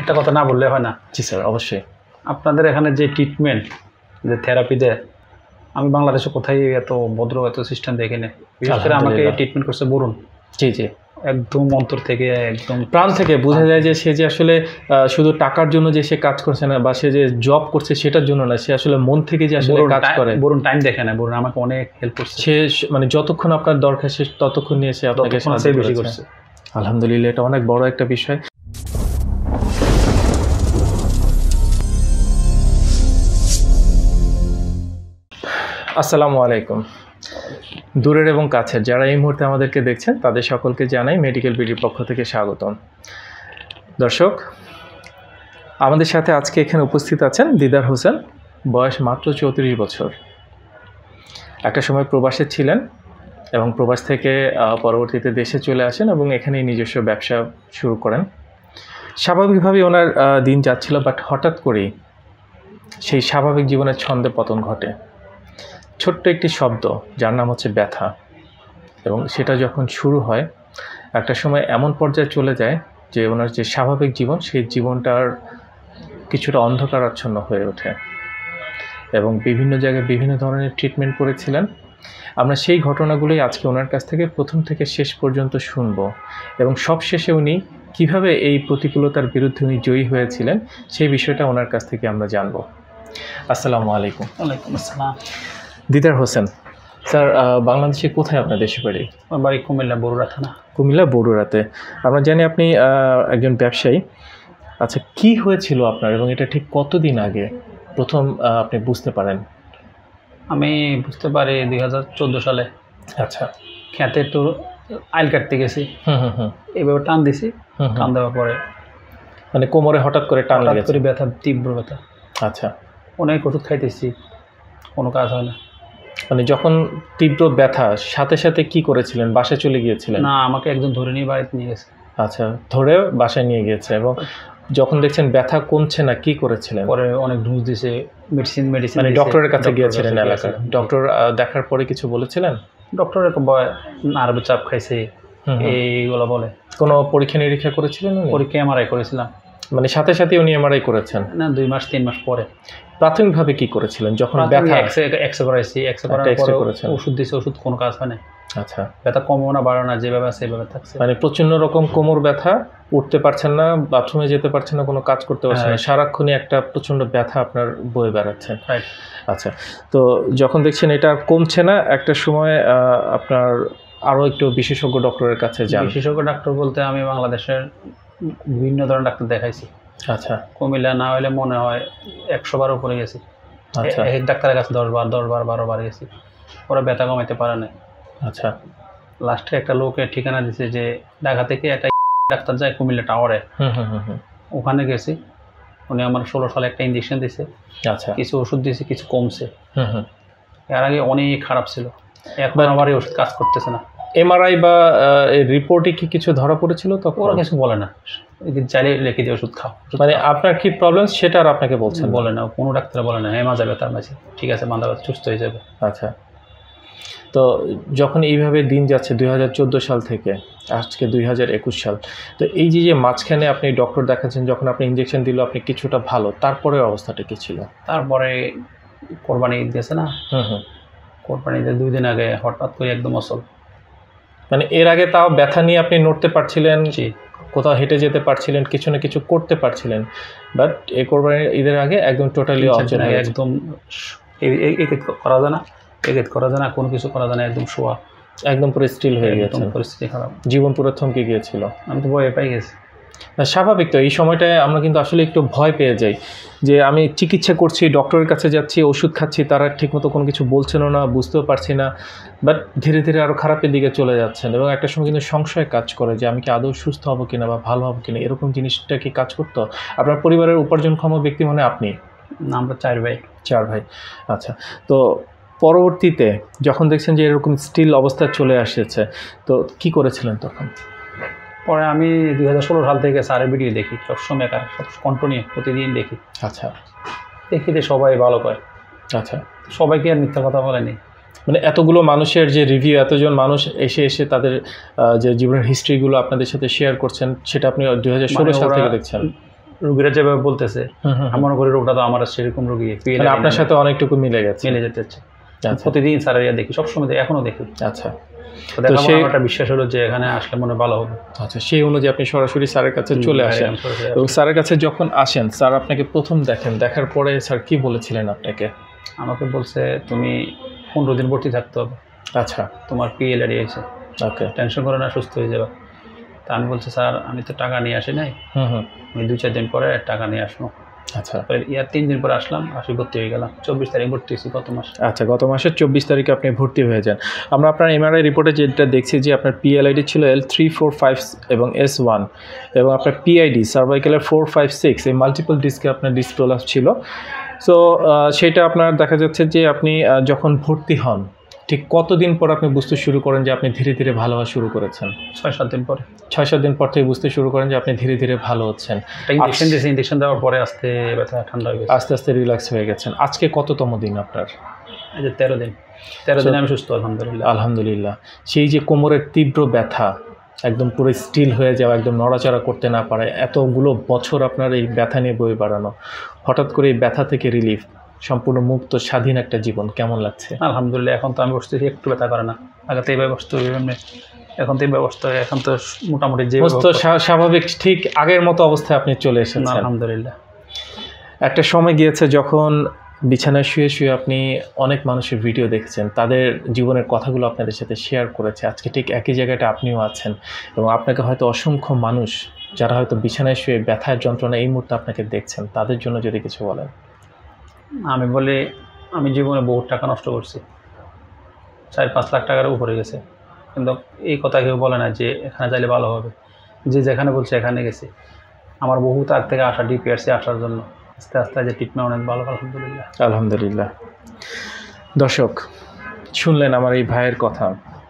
একটা কথা না বললে হয় না। জি স্যার, অবশ্যই। আপনাদের এখানে যে ট্রিটমেন্ট, যে থেরাপি দেয়, আমি বাংলাদেশে কোথায় এত ভদ্র এত সিস্টেম দেখিনি। বিশেষ করে আমাকে ট্রিটমেন্ট করছে বরুণ। জি জি, একদম অন্তর থেকে, একদম প্রাণ থেকে বোঝা যায় যে সে যে আসলে শুধু টাকার জন্য যে সে কাজ করছে না বা সে যে জব করছে সেটার জন্য না, সে আসলে মন থেকে যে আসলে কাজ করে। বরুণ টাইম দেখে না, বরুণ আমাকে অনেক হেল্প করছে। সে মানে যতক্ষণ আপনার দরকার সে ততক্ষণ নিয়ে সে আপনাকে সাহায্য বেশি করছে। আলহামদুলিল্লাহ, এটা অনেক বড় একটা বিষয়। আসসালামু আলাইকুম। দূরের এবং কাছের যারা এই মুহূর্তে আমাদেরকে দেখছেন তাদের সকলকে জানাই মেডিকেল বিডির পক্ষ থেকে স্বাগতম। দর্শক, আমাদের সাথে আজকে এখানে উপস্থিত আছেন দিদার হোসেন, বয়স মাত্র 34 বছর। একটা সময় প্রবাসে ছিলেন এবং প্রবাস থেকে পরবর্তীতে দেশে চলে আসেন এবং এখানেই নিজস্ব ব্যবসা শুরু করেন। স্বাভাবিকভাবেই ওনার দিন যাচ্ছিল, বাট হঠাৎ করেই সেই স্বাভাবিক জীবনের ছন্দে পতন ঘটে। ছোট্ট একটি শব্দ যার নাম হচ্ছে ব্যথা, এবং সেটা যখন শুরু হয় একটা সময় এমন পর্যায়ে চলে যায় যে ওনার যে স্বাভাবিক জীবন সেই জীবনটার কিছুটা অন্ধকারাচ্ছন্ন হয়ে ওঠে এবং বিভিন্ন জায়গায় বিভিন্ন ধরনের ট্রিটমেন্ট করেছিলেন। আমরা সেই ঘটনাগুলোই আজকে ওনার কাছ থেকে প্রথম থেকে শেষ পর্যন্ত শুনব এবং সব শেষে উনি কীভাবে এই প্রতিকূলতার বিরুদ্ধে উনি জয়ী হয়েছিলেন সেই বিষয়টা ওনার কাছ থেকে আমরা জানব। আসসালামু আলাইকুম। ওয়ালাইকুম আসসালাম। দিদার হোসেন স্যার, বাংলাদেশে কোথায় আপনার দেশের বাড়ি? আমার বাড়ি কুমিল্লা বরুড়া থানা। কুমিল্লা বরুড়াতে। আমরা জানি আপনি একজন ব্যবসায়ী। আচ্ছা, কি হয়েছিল আপনার এবং এটা ঠিক কতদিন আগে প্রথম আপনি বুঝতে পারেন? আমি বুঝতে পারি 2014 সালে। আচ্ছা, খেতে একটু আইল কাটতে গেছি, এইভাবে টান দিছি, টান দেওয়ার পরে মানে কোমরে হঠাৎ করে টান লেগেছে? করে ব্যথা, তীব্র ব্যথা। আচ্ছা, অনেক ওষুধ খাইতেছি, কোনো কাজ হয় না। মানে যখন তীব্র ব্যথা, সাথে সাথে কি করেছিলেন? বাসায় চলে গিয়েছিলেন? না, আমাকে একজন ধরে নিয়ে বাড়িতে নিয়ে গেছে। আচ্ছা, ধরে বাসায় নিয়ে গিয়েছে এবং যখন দেখছেন ব্যথা কমছে না কি করেছিলেন? পরে অনেক ডোজ দিছে, মেডিসিন মানে ডক্টরের কাছে গিয়েছিলেন এলাকার? ডক্টর দেখার পরে কিছু বলেছিলেন? ডক্টরের নার্ভ চাপ খাইছে এইগুলো বলে। কোনো পরীক্ষা নিরীক্ষা করেছিলেন? পরীক্ষা এমআরআই করেছিলাম। মানে সাথে সাথে উনি এমআরআই করেছেন? না, 2 মাস 3 মাস পরে। প্রাথমিকভাবে কি করেছিলেন যখন ব্যথা? এক্সরে করাইছি, এক্সরে করার পরে ওষুধ দিছে, ওষুধ কোনো কাজ হয় না। আচ্ছা, ব্যথা কমও না বাড়ো না, যেভাবে আছে সেভাবে থাকছে। মানে প্রচন্ড রকম কোমর ব্যথা, উঠতে পারছেন না, বাথরুমে যেতে পারছেন না, কোনো কাজ করতে পারছেন না, সারাক্ষণই একটা প্রচন্ড ব্যথা আপনার বয়ে বেড়াচ্ছেন। আচ্ছা, তো যখন দেখছেন এটা কমছে না, একটা সময় আপনার আরও একটু বিশেষজ্ঞ ডক্টরের কাছে যান। বিশেষজ্ঞ ডাক্তার বলতে আমি বাংলাদেশের বিভিন্ন ধরনের ডাক্তার দেখাইছি। আচ্ছা, কুমিল্লা না হলে মনে হয় 100 বার উপরে গেছি। আচ্ছা, এক ডাক্তারের কাছে 10 বার 12 বার গেছি, ওরা ব্যথা কমাইতে পারে না। আচ্ছা, লাস্টে একটা লোকের ঠিকানা দিছে যে ঢাকা থেকে একটা ডাক্তার যায় কুমিল্লা টাওয়ারে, ওখানে গেছি। উনি আমার 16 সালে একটা ইঞ্জেকশন দিছে। আচ্ছা, কিছু ওষুধ দিয়েছে, কিছু কমছে। এর আগে অনেক খারাপ ছিল, এখন আমার এই ওষুধ কাজ করতেছে না। এমআরআই বা রিপোর্টে কি কিছু ধরা পড়েছিল? তখন ওরা কিছু বলে না, চাইলে লিখে দিয়ে ওষুধ খাও। মানে আপনার কি প্রবলেম সেটা আর আপনাকে বলছেন? বলে না, কোনো ডাক্তার বলে না হ্যাঁ মাজা ব্যথা আছে, ঠিক আছে মাথা ব্যথা সুস্থ হয়ে যাবে। আচ্ছা, তো যখন এইভাবে দিন যাচ্ছে 2014 সাল থেকে আজকে 2021 সাল, তো এই যে মাঝখানে আপনি ডক্টর দেখাচ্ছেন, যখন আপনি ইঞ্জেকশন দিল আপনি কিছুটা ভালো, তারপরে অবস্থাটা কি ছিল? তারপরে কোরবানি ঈদ গেছে না, কোরবানি ঈদের 2 দিন আগে হঠাৎ করে একদম অসল। মানে এর আগে তাও ব্যথা নিয়ে আপনি নড়তে পারছিলেন, কোথাও হেঁটে যেতে পারছিলেন, কিছু না কিছু করতে পারছিলেন, বাট এই কোরবানির ঈদের আগে একদম টোটালি অচল, একদম করা যায় না, করা যায় না, কোনো কিছু করা যায় না, একদম শোয়া, একদম পুরো স্টিল হয়ে গেছে, পরিস্থিতি খারাপ, জীবন পুরো থমকে গিয়েছিল। আমি তো ভয় পেয়ে গেছি। স্বাভাবিক তো, এই সময়টায় আমরা কিন্তু আসলে একটু ভয় পেয়ে যাই যে আমি চিকিৎসা করছি, ডক্টরের কাছে যাচ্ছি, ওষুধ খাচ্ছি, তারা ঠিকমতো কোনো কিছু বলছেনও না, বুঝতেও পারছি না, বাট ধীরে ধীরে আরও খারাপের দিকে চলে যাচ্ছেন এবং একটা সময় কিন্তু সংশয় কাজ করে যে আমি কি আদৌ সুস্থ হবো কিনা বা ভালো হবো কিনা, এরকম জিনিসটা কি কাজ করতো? আপনার পরিবারের উপার্জনক্ষম ব্যক্তি মানে আপনি? আমরা 4 ভাই। 4 ভাই, আচ্ছা। তো পরবর্তীতে যখন দেখছেন যে এরকম স্টিল অবস্থা চলে আসছে, তো কি করেছিলেন তখন? পরে আমি 2016 সাল থেকে স্যারের ভিডিও দেখি, সবসময় সব কন্টিনিউ প্রতিদিন দেখি। আচ্ছা, দেখি যে সবাই ভালো করে। আচ্ছা, সবাইকে আর মিথ্যা কথা বলেনি, মানে এতগুলো মানুষের যে রিভিউ, এতজন মানুষ এসে তাদের যে জীবনের হিস্ট্রিগুলো আপনাদের সাথে শেয়ার করছেন, সেটা আপনি 2016 সাল থেকে দেখছেন? রোগীরা যেভাবে বলতেছে আমি মনে করি রোগটা তো আমার সেরকম রোগী আপনার সাথে অনেকটুকু মিলে গেছে, মিলে যেতে। প্রতিদিন স্যারের দেখি, সবসময় দেখি, এখনো দেখি। আচ্ছা, তো সেই একটা বিশ্বাস হলো যে এখানে আসলে মনে ভালো হবে। আচ্ছা, সেই অনুযায়ী আপনি সরাসরি স্যারের কাছে চলে আসেন। এবং স্যারের কাছে যখন আসেন, স্যার আপনাকে প্রথম দেখেন, দেখার পরে স্যার কি বলেছিলেন আপনাকে? আমাকে বলছে তুমি 15 দিন ভর্তি থাকতে হবে। আচ্ছা, তোমার PLAD আছে, ওকে, টেনশন করো না, সুস্থ হয়ে যাবে। তা আমি বলছি স্যার আমি তো টাকা নিয়ে আসি নাই, আমি 2-4 দিন পরে টাকা নিয়ে আসবো। আচ্ছা, 3 দিন পরে আসলাম, ভর্তি হয়ে গেলাম। 24 তারিখ ভর্তি হয়েছি গত মাসে। আচ্ছা, গত মাসের 24 তারিখে আপনি ভর্তি হয়ে যান। আমরা আপনার MRI রিপোর্টে যেটা দেখছি যে আপনার PLID ছিল L345 এবং S1, এবং আপনার PID সার্ভাইকেলের 456, এই মাল্টিপল ডিস্কে আপনার ডিস্ক প্রলাপস ছিল। সো সেটা আপনার দেখা যাচ্ছে যে আপনি যখন ভর্তি হন ঠিক কতদিন পর আপনি বুঝতে শুরু করেন যে আপনি ধীরে ধীরে ভালো হওয়া শুরু করেছেন? 6-7 দিন পরে। 6-7 দিন পর থেকে বুঝতে শুরু করেন যে আপনি ধীরে ধীরে ভালো হচ্ছেন। ইনজেকশন দিয়েছি, ইনজেকশন দেওয়ার পরে আস্তে ব্যথা ঠান্ডা হয়ে গেছে, আস্তে আস্তে রিল্যাক্স হয়ে গেছেন। আজকে কততম দিন আপনার? এই যে 13 দিন। 13 দিনে আমি সুস্থ, আলহামদুলিল্লাহ। আলহামদুলিল্লাহ। সেই যে কোমরের তীব্র ব্যথা, একদম পুরো স্টিল হয়ে যাওয়া, একদম নড়াচড়া করতে না পারে, এতগুলো বছর আপনার এই ব্যথা নিয়ে বয়ে বেড়ানো, হঠাৎ করে এই ব্যথা থেকে রিলিফ, সম্পূর্ণ মুক্ত স্বাধীন একটা জীবন, কেমন লাগছে? আলহামদুলিল্লাহ। এখন তো আমি বসতেছি, একটু ব্যথা করে না। আগে তো এই ব্যবস্থা, এখন তো এই ব্যবস্থা, এখন তো মোটামুটি যে স্বাভাবিক, ঠিক আগের মতো অবস্থায় আপনি চলে এসেছেন, আলহামদুলিল্লাহ। একটা সময় গিয়েছে যখন বিছানায় শুয়ে শুয়ে আপনি অনেক মানুষের ভিডিও দেখেছেন, তাদের জীবনের কথাগুলো আপনাদের সাথে শেয়ার করেছে। আজকে ঠিক একই জায়গাটা আপনিও আছেন, এবং আপনাকে হয়তো অসংখ্য মানুষ যারা হয়তো বিছানায় শুয়ে ব্যথার যন্ত্রণা এই মুহূর্তে আপনাকে দেখছেন, তাদের জন্য যদি কিছু বলেন। আমি বলি, আমি জীবনে বহুত টাকা নষ্ট করছি, 4-5 লাখ টাকার উপরে গেছে, কিন্তু এই কথা কেউ বলে না যে এখানে যাইলে ভালো হবে। যে যেখানে বলছে এখানে গেছি। আমার বহুত আগ থেকে আসা, DPRC আসার জন্য আস্তে আস্তে যে ট্রিটমেন্ট অনেক ভালো, আলহামদুলিল্লাহ। আলহামদুলিল্লাহ। দর্শক শুনলেন আমার এই ভাইয়ের কথা।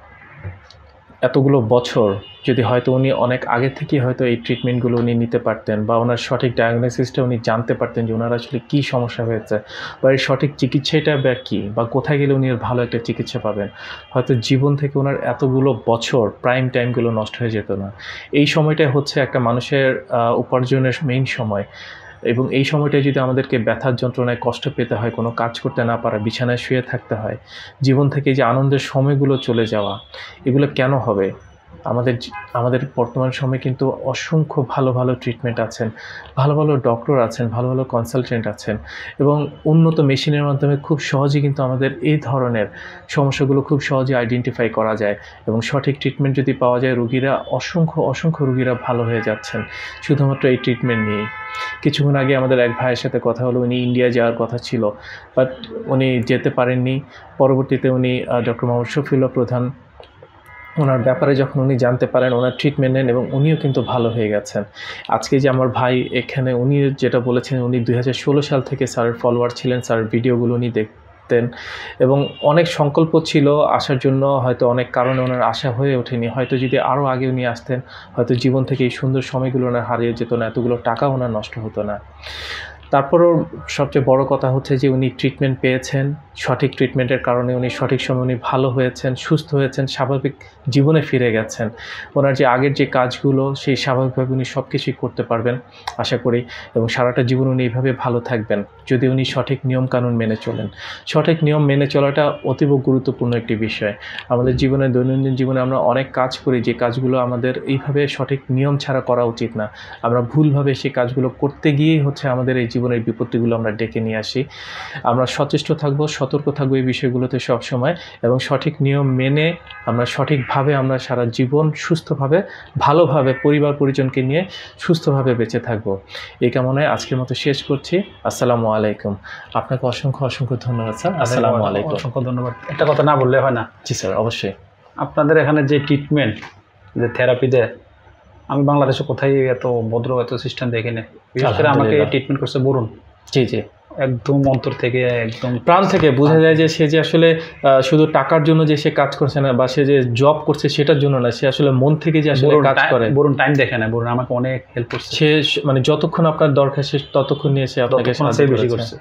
এতগুলো বছর যদি হয়তো উনি অনেক আগে থেকেই হয়তো এই ট্রিটমেন্টগুলো উনি নিতে পারতেন, বা ওনার সঠিক ডায়াগনোসিসটা উনি জানতে পারতেন যে ওনার আসলে কী সমস্যা হয়েছে, বা এই সঠিক চিকিৎসাটা বা কী, বা কোথায় গেলে উনি ভালো একটা চিকিৎসা পাবেন, হয়তো জীবন থেকে ওনার এতগুলো বছর প্রাইম টাইমগুলো নষ্ট হয়ে যেত না। এই সময়টাই হচ্ছে একটা মানুষের উপার্জনের মেইন সময়, এবং এই সময়টায় যদি আমাদেরকে ব্যথার যন্ত্রণায় কষ্ট পেতে হয়, কোনো কাজ করতে না পারা, বিছানায় শুয়ে থাকতে হয়, জীবন থেকে যে আনন্দের সময়গুলো চলে যাওয়া, এগুলো কেন হবে? আমাদের বর্তমান সময়ে কিন্তু অসংখ্য ভালো ভালো ট্রিটমেন্ট আছেন, ভালো ভালো ডক্টর আছেন, ভালো ভালো কনসালটেন্ট আছেন, এবং উন্নত মেশিনের মাধ্যমে খুব সহজেই কিন্তু আমাদের এই ধরনের সমস্যাগুলো খুব সহজে আইডেন্টিফাই করা যায়, এবং সঠিক ট্রিটমেন্ট যদি পাওয়া যায়, রোগীরা অসংখ্য রোগীরা ভালো হয়ে যাচ্ছেন শুধুমাত্র এই ট্রিটমেন্ট নিয়ে। কিছুক্ষণ আগে আমাদের এক ভাইয়ের সাথে কথা হলো, উনি ইন্ডিয়া যাওয়ার কথা ছিল, বাট উনি যেতে পারেননি। পরবর্তীতে উনি ডক্টর মোহাম্মদ শফিউল্লাহ প্রধান, ওনার ব্যাপারে যখন উনি জানতে পারেন, ওনার ট্রিটমেন্ট নেন, এবং উনিও কিন্তু ভালো হয়ে গেছেন। আজকে যে আমার ভাই এখানে, উনি যেটা বলেছেন, উনি 2016 সাল থেকে স্যারের ফলোয়ার ছিলেন, স্যারের ভিডিওগুলো উনি দেখতেন, এবং অনেক সংকল্প ছিল আসার জন্য, হয়তো অনেক কারণে ওনার আশা হয়ে ওঠেনি। হয়তো যদি আরও আগে উনি আসতেন, হয়তো জীবন থেকে এই সুন্দর সময়গুলো ওনার হারিয়ে যেত না, এতগুলো টাকা ওনার নষ্ট হতো না। তারপরও সবচেয়ে বড় কথা হচ্ছে যে উনি ট্রিটমেন্ট পেয়েছেন, সঠিক ট্রিটমেন্টের কারণে উনি সঠিক সময় উনি ভালো হয়েছেন, সুস্থ হয়েছেন, স্বাভাবিক জীবনে ফিরে গেছেন। ওনার যে আগের যে কাজগুলো, সেই স্বাভাবিকভাবে উনি সব কিছুই করতে পারবেন আশা করি, এবং সারাটা জীবন উনি এইভাবে ভালো থাকবেন যদি উনি সঠিক নিয়মকানুন মেনে চলেন। সঠিক নিয়ম মেনে চলাটা অতীব গুরুত্বপূর্ণ একটি বিষয়। আমাদের জীবনে, দৈনন্দিন জীবনে আমরা অনেক কাজ করি, যে কাজগুলো আমাদের এইভাবে সঠিক নিয়ম ছাড়া করা উচিত না। আমরা ভুলভাবে সেই কাজগুলো করতে গিয়েই হচ্ছে আমাদের এই জীবনের বিপত্তিগুলো আমরা ডেকে নিয়ে আসি। আমরা সচেষ্ট থাকবো, সতর্ক থাকবো এই বিষয়গুলোতে সবসময়, এবং সঠিক নিয়ম মেনে আমরা সঠিকভাবে আমরা সারা জীবন সুস্থভাবে, ভালোভাবে পরিবার পরিজনকে নিয়ে সুস্থভাবে বেঁচে থাকবো। এই কামনায় আজকের মতো শেষ করছি। আসসালামু আলাইকুম। আপনাকে অসংখ্য ধন্যবাদ স্যার। আসসালামু আলাইকুম। অসংখ্য ধন্যবাদ। একটা কথা না বললে হয় না। জি স্যার, অবশ্যই। আপনাদের এখানে যে ট্রিটমেন্ট, যে থেরাপি দেয়, আমি বাংলাদেশে কোথায় এত ভদ্র, এত সিস্টেম দেখিনি। বিশেষ করে আমাকে ট্রিটমেন্ট করছে বরুণ। জি, একদম অন্তর থেকে, একদম প্রাণ থেকে বোঝা যায় যে সে যে আসলে শুধু টাকার জন্য যে সে কাজ করছে না, বা সে যে জব করছে সেটার জন্য না, সে আসলে মন থেকে যে আসলে কাজ করে। বরুণ টাইম দেখে না, বরুণ আমাকে অনেক হেল্প করছে। সে মানে যতক্ষণ আপনার দরকার সে ততক্ষণ নিয়ে সে আপনাকে সাহায্য করছে।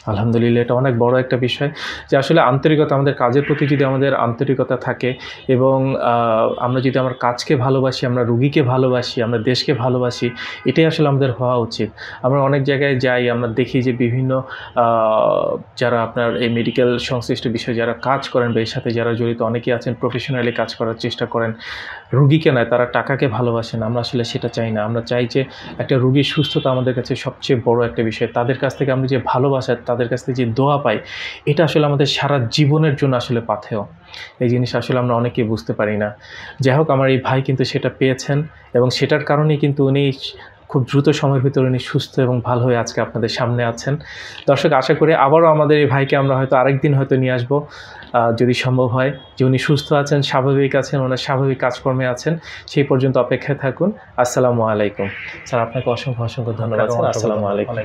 আলহামদুলিল্লাহ, এটা অনেক বড় একটা বিষয় যে আসলে আন্তরিকতা, আমাদের কাজের প্রতি যদি আমাদের আন্তরিকতা থাকে এবং আমরা যদি আমার কাজকে ভালোবাসি, আমরা রুগীকে ভালোবাসি, আমরা দেশকে ভালোবাসি, এটাই আসলে আমাদের হওয়া উচিত। আমরা অনেক জায়গায় যাই, আমরা দেখি যে বিভিন্ন যারা আপনার এই মেডিকেল সংশ্লিষ্ট বিষয়ে যারা কাজ করেন বা এর সাথে যারা জড়িত অনেকেই আছেন, প্রফেশনালি কাজ করার চেষ্টা করেন, রুগীকে নয়, তারা টাকাকে ভালোবাসেন। আমরা আসলে সেটা চাই না। আমরা চাই যে একটা রুগীর সুস্থতা আমাদের কাছে সবচেয়ে বড় একটা বিষয়। তাদের কাছ থেকে আমরা যে ভালোবাসা, তাদের কাছ থেকে যে দোয়া পাই, এটা আসলে আমাদের সারা জীবনের জন্য আসলে পাথেয়। এই জিনিস আসলে আমরা অনেকেই বুঝতে পারি না। যাই হোক, আমার এই ভাই কিন্তু সেটা পেয়েছেন এবং সেটার কারণেই কিন্তু উনি খুব দ্রুত সময়ের ভিতরে উনি সুস্থ এবং ভালো হয়ে আজকে আপনাদের সামনে আছেন। দর্শক, আশা করি আবারও আমাদের এই ভাইকে আমরা হয়তো আরেকদিন হয়তো নিয়ে আসবো, যদি সম্ভব হয়, যে উনি সুস্থ আছেন, স্বাভাবিক আছেন, ওনার স্বাভাবিক কাজকর্মে আছেন। সেই পর্যন্ত অপেক্ষায় থাকুন। আসসালামু আলাইকুম স্যার, আপনাকে অসংখ্য অসংখ্য ধন্যবাদ স্যার। আসসালামু আলাইকুম।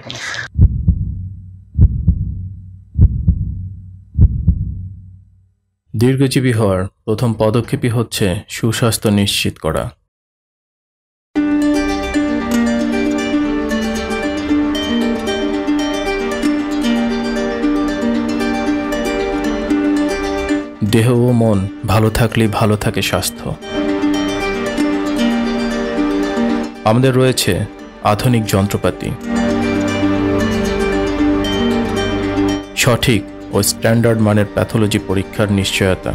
দীর্ঘজীবী হওয়ার প্রথম পদক্ষেপই হচ্ছে সুস্বাস্থ্য নিশ্চিত করা। দেহ ও মন ভালো থাকলেই ভালো থাকে স্বাস্থ্য। আমাদের রয়েছে আধুনিক যন্ত্রপাতি, সঠিক ও স্ট্যান্ডার্ড মানের প্যাথোলজি পরীক্ষার নিশ্চয়তা।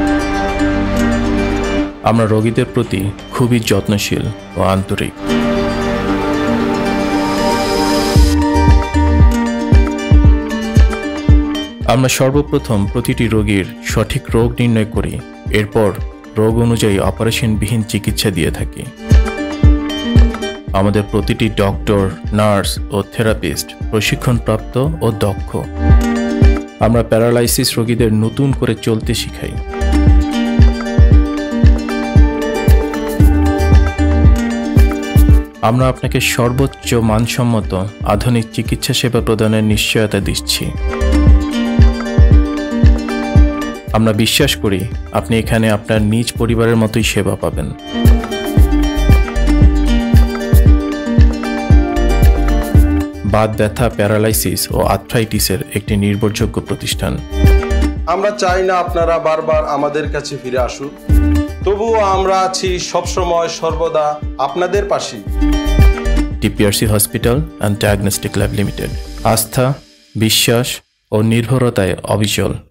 আমরা রোগীদের প্রতি খুবই যত্নশীল ও আন্তরিক। আমরা সর্বপ্রথম প্রতিটি রোগীর সঠিক রোগ নির্ণয় করি, এরপর রোগ অনুযায়ী অপারেশনবিহীন চিকিৎসা দিয়ে থাকি। আমাদের প্রতিটি ডক্টর, নার্স ও থেরাপিস্ট প্রশিক্ষণপ্রাপ্ত ও দক্ষ। আমরা প্যারালাইসিস রোগীদের নতুন করে চলতে শিখাই। আমরা আপনাকে সর্বোচ্চ মানসম্মত আধুনিক চিকিৎসা সেবা প্রদানের নিশ্চয়তা দিচ্ছি। আমরা বিশ্বাস করি আপনি এখানে আপনার নিজ পরিবারের মতোই সেবা পাবেন। বাত ব্যথা, প্যারালাইসিস ও আর্থ্রাইটিসের একটি নির্ভরযোগ্য প্রতিষ্ঠান। আমরা চাই না আপনারা বারবার আমাদের কাছে ফিরে আসুন, তবুও আমরা আছি সবসময় সর্বদা আপনাদের পাশে। TPRC hospital and diagnostic lab limited, আস্থা, বিশ্বাস ও নির্ভরতায় অবিচল।